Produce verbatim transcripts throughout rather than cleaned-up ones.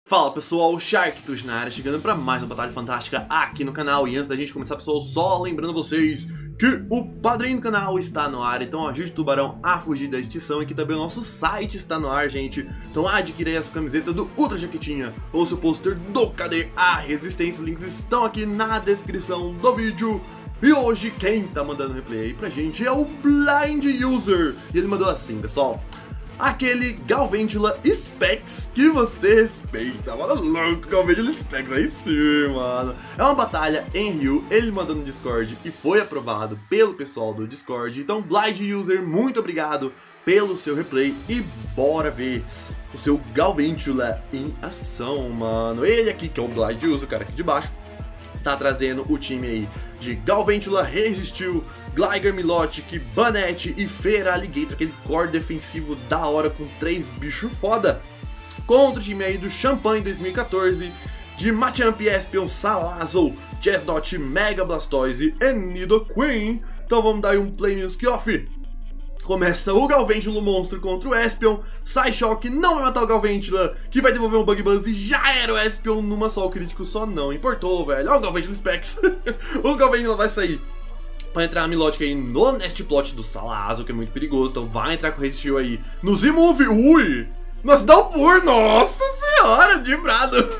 Fala pessoal, Sharktus na área, chegando para mais uma batalha fantástica aqui no canal. E antes da gente começar, pessoal, só lembrando vocês que o padrinho do canal está no ar. Então ajude o tubarão a fugir da extinção. E que também o nosso site está no ar, gente. Então adquire aí a sua camiseta do Ultra Jaquetinha ou seu pôster do Cadê a Resistência. Os links estão aqui na descrição do vídeo. E hoje quem tá mandando replay aí pra gente é o Blind User. E ele mandou assim, pessoal: aquele Galvantula Specs que você respeita. Mano, louco, Galvantula Specs, aí sim, mano. É uma batalha em Rio, ele mandou no Discord e foi aprovado pelo pessoal do Discord. Então, Blind User, muito obrigado pelo seu replay e bora ver o seu Galvantula em ação, mano. Ele aqui, que é o Blind User, o cara aqui de baixo, tá trazendo o time aí de Galvantula, Resistiu, Gligar, Milotic, Banette e Feira Alligator, aquele core defensivo da hora com três bichos foda. Contra o time aí do Champanhe dois mil e quatorze, de Machamp, Espion, Salazzle, Chesnaught, Mega Blastoise e Nidoqueen. Então vamos dar aí um Play Music Off. Começa o Galvantula monstro contra o Espion. Psyshock não vai matar o Galvantula, que vai devolver um Bug Buzz e já era o Espion numa só. O crítico só não importou, velho. Olha o Galvantula Specs. O Galvantula vai sair pra entrar a Milotic aí no Nest Plot do Salazzle, que é muito perigoso. Então vai entrar com o Resistiu aí no Z-Move. Ui! Nossa, dá um por! Nossa senhora, dibrado!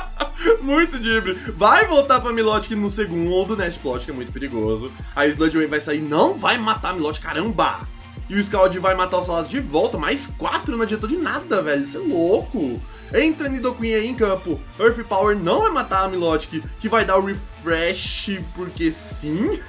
Muito dibre. Vai voltar pra Milotic no segundo Nest Plot, que é muito perigoso. Aí o Sludge Wave vai sair, não vai matar a Milotic, caramba! E o Scald vai matar o Salazzle de volta. Mais quatro, não adiantou de nada, velho. Isso é louco. Entra Nidoqueen aí em campo. Earth Power não vai matar a Milotic, que vai dar o Refresh porque sim.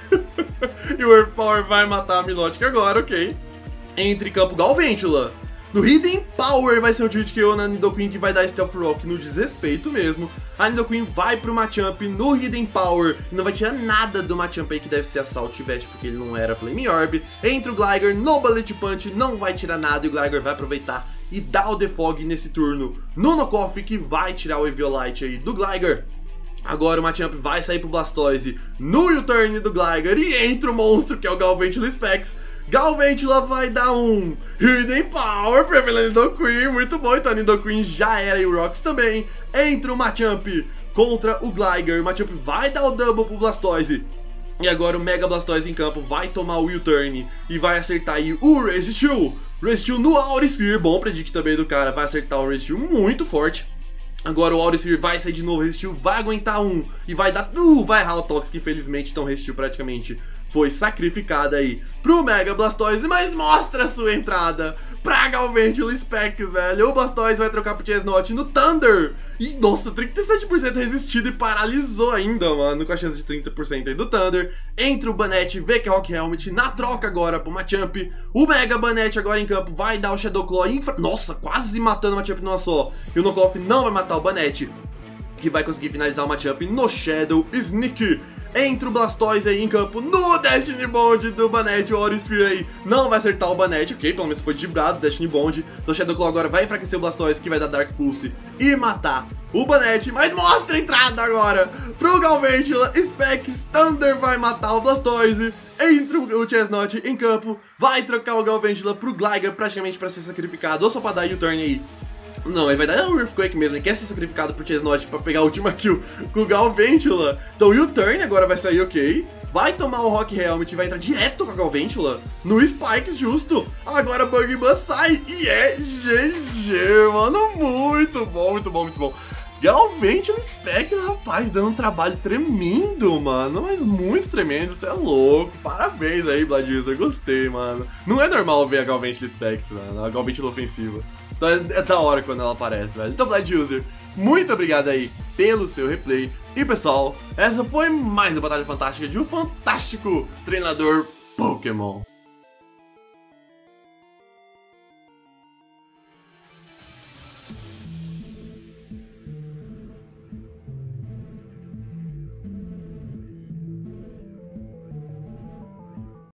E o Earth Power vai matar a Milotic agora, ok. Entra em campo Galvantula. No Hidden Power vai ser o Tilt K O na Nidoqueen, que vai dar Stealth Rock no desrespeito mesmo. A Nidoqueen vai pro Machamp no Hidden Power e não vai tirar nada do Machamp aí, que deve ser Assault Vest, porque ele não era Flame Orb. Entra o Gligar no Bullet Punch, não vai tirar nada e o Gligar vai aproveitar e dar o Defog nesse turno no Knockoff, que vai tirar o Eviolite aí do Gligar. Agora o Machamp vai sair pro Blastoise no U-Turn do Gligar e entra o monstro, que é o Galvantula Specs. Galvantula vai dar um Hidden Power pra Nidoqueen, muito bom. Então a Nidoqueen já era e o Rocks também. Entra o Machamp contra o Gligar, o Machamp vai dar o Double pro Blastoise. E agora o Mega Blastoise em campo vai tomar o U-Turn e vai acertar aí o Resistiu. Resistiu no Aurisphere, bom predict também do cara, vai acertar o Resistiu muito forte. Agora o Aurisphere vai sair de novo, Resistiu vai aguentar um e vai dar... Uh, vai errar o Toxic, infelizmente, então Resistiu praticamente foi sacrificada aí pro Mega Blastoise, mas mostra a sua entrada pra Galvantula Specs, velho. O Blastoise vai trocar pro Chesnaught no Thunder. E, nossa, trinta e sete por cento resistido e paralisou ainda, mano, com a chance de trinta por cento aí do Thunder. Entra o Banette, V K Rock Helmet na troca agora pro Machamp. O Mega Banette agora em campo vai dar o Shadow Claw infra... Nossa, quase matando o Machamp numa só. E o Knockoff não vai matar o Banette, que vai conseguir finalizar o Machamp no Shadow Sneak. Entra o Blastoise aí em campo no Destiny Bond do Banette. O Aurisphere aí não vai acertar o Banette, ok, pelo menos foi dibrado o Destiny Bond. Então o Shadow Claw agora vai enfraquecer o Blastoise, que vai dar Dark Pulse e matar o Banette. Mas mostra a entrada agora pro Galvantula Specs. Thunder vai matar o Blastoise. Entra o Chesnaught em campo, vai trocar o Galvantula pro Gligar, praticamente para ser sacrificado, ou só para dar U-Turn aí. Não, ele vai dar um Earthquake mesmo, ele quer ser sacrificado pro Chesnaught pra pegar a última kill com o Galvantula. Então o U-Turn agora vai sair, ok. Vai tomar o Rock Helmet e vai entrar direto com a Galvantula no Spikes, justo. Agora Bug Buzz sai e é G G, mano. Muito bom, muito bom, muito bom. Galvantula Specs, rapaz, dando um trabalho tremendo, mano. Mas muito tremendo, você é louco. Parabéns aí, Blind User, gostei, mano. Não é normal ver a Galvantula Specs, mano, a Galvantula ofensiva. Então é, é da hora quando ela aparece, velho. Então, Blind User, muito obrigado aí pelo seu replay. E, pessoal, essa foi mais uma batalha fantástica de um fantástico treinador Pokémon.